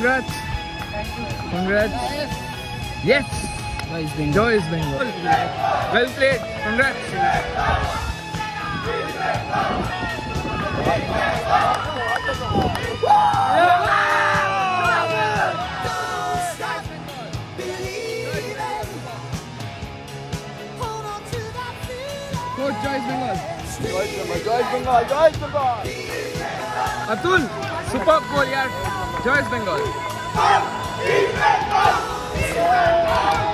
Congrats. Congrats. Yes. Joyce Bengal. Well played. Congrats. Coach Joyce Bengal. Joyce Bengal. Atul, superb goal, yaar. Joyce Bengal.